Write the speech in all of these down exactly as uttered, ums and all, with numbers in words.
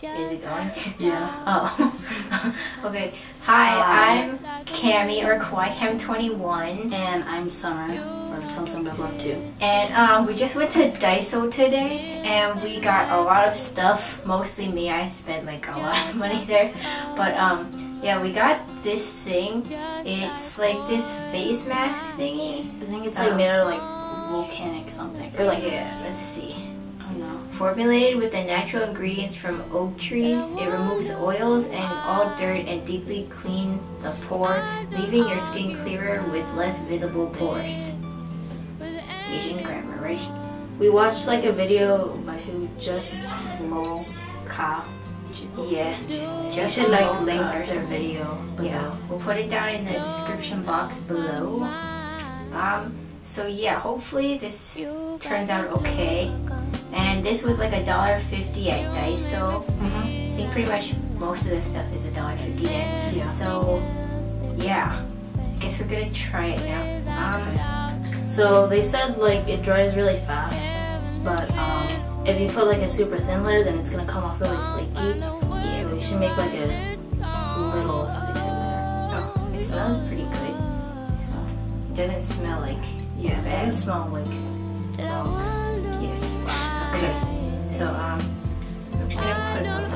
Is it going? Yeah. Oh. Okay. Hi, I'm Cami or kawaiicam twenty-one. And I'm Summer, or sumsum zero zero two. And um, we just went to Daiso today and we got a lot of stuff. Mostly me. I spent like a lot of money there. But um, yeah, we got this thing. It's like this face mask thingy. I think it's like um, made out of like volcanic something. Or like, yeah, let's see. I don't know. Formulated with the natural ingredients from oak trees, it removes oils and all dirt and deeply clean the pore, leaving your skin clearer with less visible pores. Asian grammar, right? We watched like a video by who just lol ka. Yeah, just You just should like lol link ka or their something. video below. Yeah, we'll put it down in the description box below. Um, so yeah, hopefully this turns out okay. And this was like a dollar fifty at Daiso. Mm-hmm. I think pretty much most of the stuff is a dollar fifty there. Yeah. So yeah, I guess we're gonna try it now. Um, So they said like it dries really fast, but um, if you put like a super thin layer, then it's gonna come off really flaky. yeah. So you should make like a little thin layer. Oh, it smells pretty good. So it doesn't smell like Yeah, it bad. doesn't smell like dogs. Yes. Okay. So um, I'm just gonna put it on.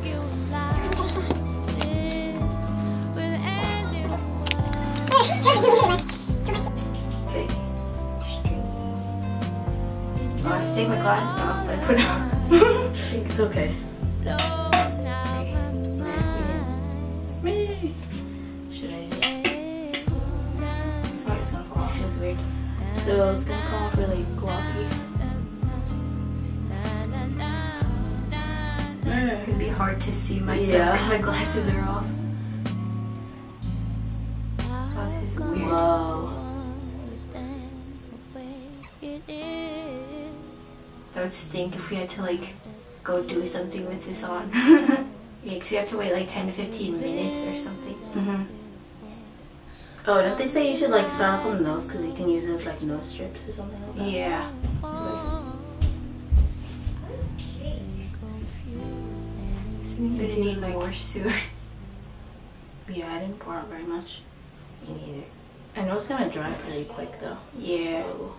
Okay. Oh, I have to take my glasses off, but I put it on. It's okay. Okay. Should I just? I'm sorry, it's gonna fall off. It's weird. So it's gonna come off really gloppy. It'd be hard to see myself Yeah. because my glasses are off. Oh, this is weird. Whoa. That would stink if we had to like go do something with this on. Yeah, because you have to wait like ten to fifteen minutes or something. Mm-hmm. Oh, don't they say you should like start off on the nose because you can use it as like nose strips or something like that? Yeah. I'm gonna need more soon. Yeah, I didn't pour out very much. Me neither. I know it's gonna dry pretty quick though. Yeah. So.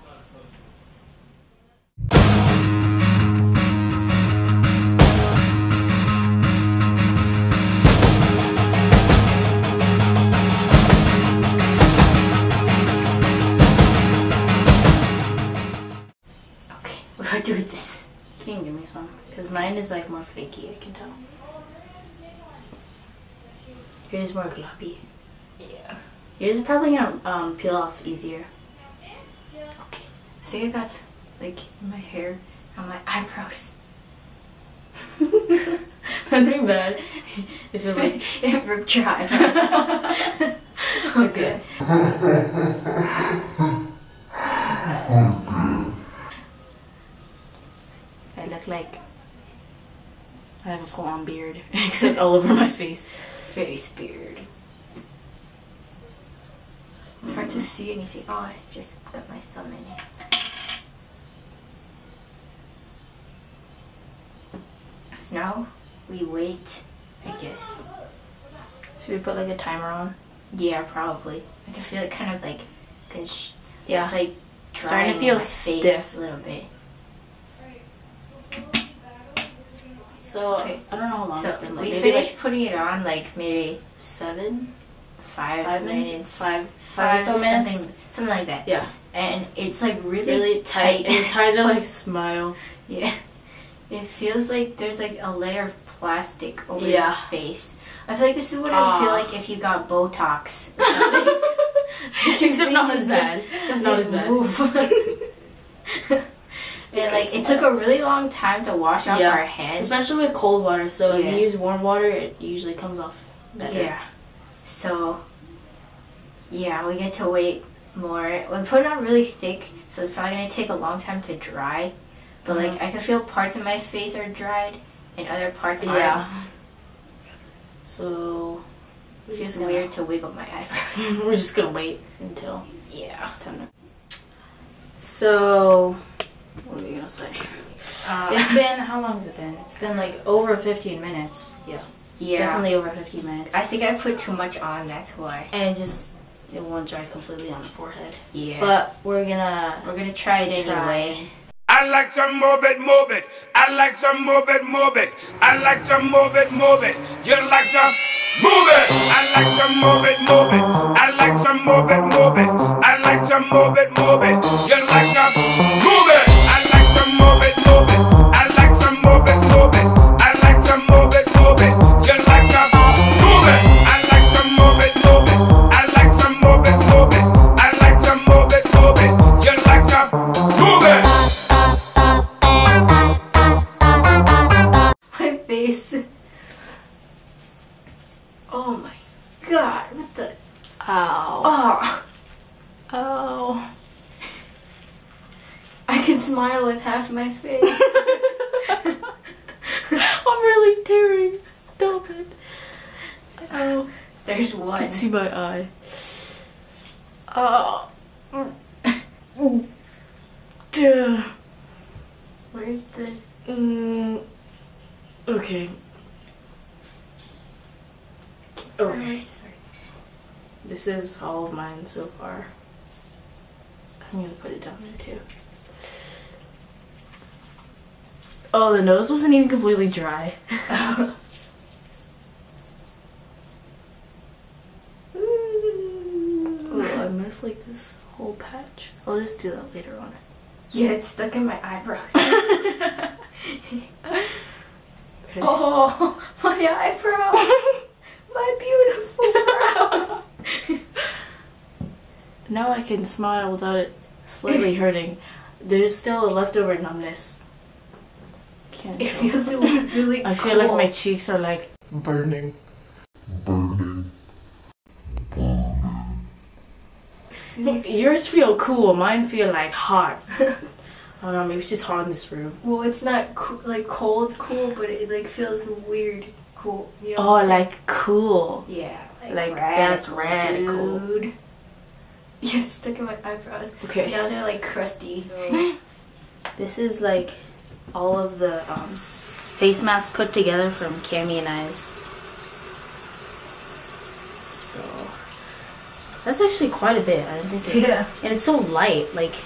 Okay, what do I do with this? You can give me some, because mine is like more flaky, I can tell. Yours is more gloppy. Yeah. Yours is probably gonna um, peel off easier. Okay. I think I got like in my hair on my eyebrows. That'd be bad if it like It ripped dry. Okay. I look like I have a full-on beard, except all over my face. Face beard. It's hard to see anything. Oh, I just got my thumb in it. So now we wait, I guess. Should we put like a timer on? Yeah, probably. Like I feel it kind of like, cause Yeah. it's like Starting drying to feel my face stiff. a little bit. So Okay. I don't know how long So it's been. Like we maybe finished like putting it on like maybe seven, five, five minutes, minutes, five, five five or so minutes. something, something like that. Yeah, And it's like really, really tight, and it's hard to like smile. Yeah. It feels like there's like a layer of plastic over Yeah. your face. I feel like this is what it would feel Ah. like if you got Botox. Or something. Except not as bad. Doesn't Not as bad. move. And like it took a really long time to wash off Yeah. our hands. Especially with cold water. So if Yeah. you use warm water, it usually comes off better. Yeah. So yeah, we get to wait more. We put it on really thick, so it's probably gonna take a long time to dry. But like I can feel parts of my face are dried and other parts aren't. Yeah. So It feels weird to wiggle my eyebrows. we're just gonna wait until Yeah. it's time to. So what are we gonna say? Uh, it's been, how long has it been? It's been like over fifteen minutes. Yeah. Yeah. Definitely over fifteen minutes. I think I put too much on, that's why. And it just, it won't dry completely on the forehead. Yeah. But we're gonna... We're gonna try it try. anyway. I like to move it, move it. I like to move it, move it. I like to move it, move it. You like to move it. I like to move it, move it. I like to move it, move it. I like to move it, move it. You like to move it. I like to move it, move it. I like to move it, move it. I like to move it, move it. You like to move it. I like to move it, move it. I like to move it, move it. I like to move it, move it. You like to move it. My face. Oh my god, what the? Ow. Oh. Oh. I can smile with half my face. I'm really tearing. Stop it. Oh. There's I one. can see my eye. Oh. Duh. Where's the... Mm. Okay. Okay. This is all of mine so far. I'm gonna put it down there too. Oh, the nose wasn't even completely dry. Ooh, I missed like this whole patch. I'll just do that later on. Yeah, it's stuck in my eyebrows. Okay. Oh, my eyebrow. My beautiful brows. Now I can smile without it slightly hurting. There's still a leftover numbness. Can't It tell. feels really I feel cool. like my cheeks are like Burning. burning. Feels- yours feel cool, mine feel like hot. I don't know, maybe it's just hot in this room. Well, it's not co like cold cool, but it like feels weird cool. You know Oh, what I'm saying? like cool. Yeah, like, that's radical. dude. Yeah, it's stuck in my eyebrows. Okay. Now they're like crusty. So, this is like all of the um, face masks put together from Cami and I's. So that's actually quite a bit. I didn't think it. Yeah. And it's so light. Like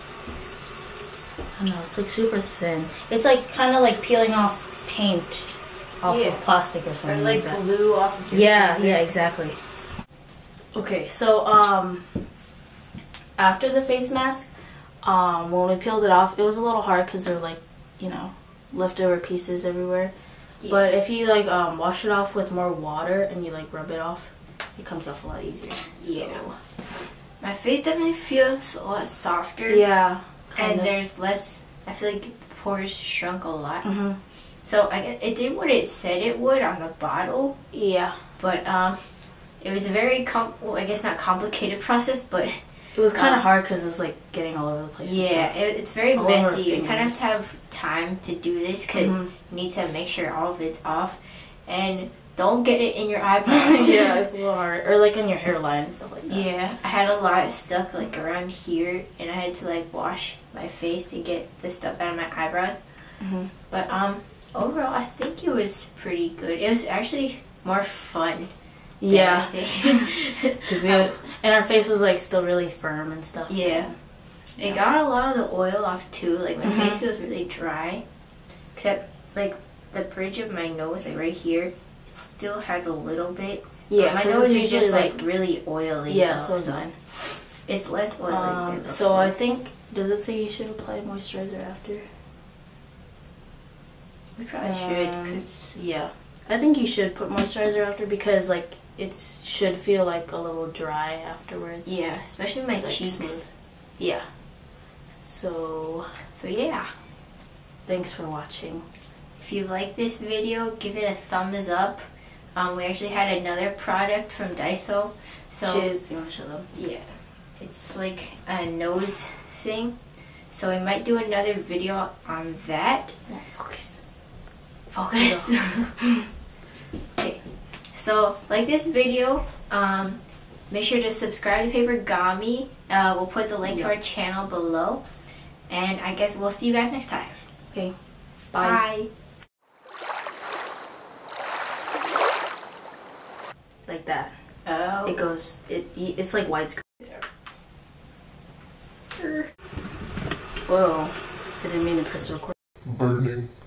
I don't know. It's like super thin. It's like kind of like peeling off paint off Yeah. of plastic or Or something like like that. glue off of your Yeah, finger. yeah, exactly. Okay, so um, after the face mask, um, when we peeled it off, it was a little hard because they're like, you know, leftover pieces everywhere. Yeah. But if you like um, wash it off with more water and you like rub it off, it comes off a lot easier. Yeah. So, My face definitely feels a lot softer. yeah. And kinda. there's less. I feel like the pores shrunk a lot. Mhm. So I guess it did what it said it would on the bottle, Yeah. but um, it was a very com. Well, I guess not complicated process, but It was kind of Um, hard because it was like getting all over the place. and yeah, stuff. it, it's very All over our messy. You kind of fingers. have to have time to do this because Mhm. you need to make sure all of it's off, and don't get it in your eyebrows. yeah, it's a little hard. Or like on your hairline and stuff like that. Yeah, I had a lot stuck like around here, and I had to like wash my face to get the stuff out of my eyebrows. Mhm. But um, overall, I think it was pretty good. It was actually more fun. than Yeah. anything. Because we had, and our face was like still really firm and stuff. Yeah, it got a lot of the oil off too. Like my Mhm. face feels really dry, except like the bridge of my nose, like right here, it still has a little bit. Yeah, But my 'cause nose it's is usually, just like really oily. Yeah, though, so is mine. It's less oily. Um, than so I before. think, does it say you should apply moisturizer after? we probably should. Um, 'Cause Yeah. I think you should put moisturizer after because like it should feel like a little dry afterwards. yeah, especially my Like cheeks. smooth. Yeah. So, So yeah. thanks for watching. If you like this video, give it a thumbs up. Um, we actually had another product from Daiso. So Cheers. Do you want to show them? yeah, it's like a nose thing. So we might do another video on that. Yeah, focus. Focus. Okay. So like this video, um, make sure to subscribe to Papergami. Uh, we'll put the link to Yeah. our channel below. And I guess we'll see you guys next time. Okay, bye. Bye. Like that. Oh. It goes, it, it's like widescreen. Whoa, I didn't mean to press record. Burning.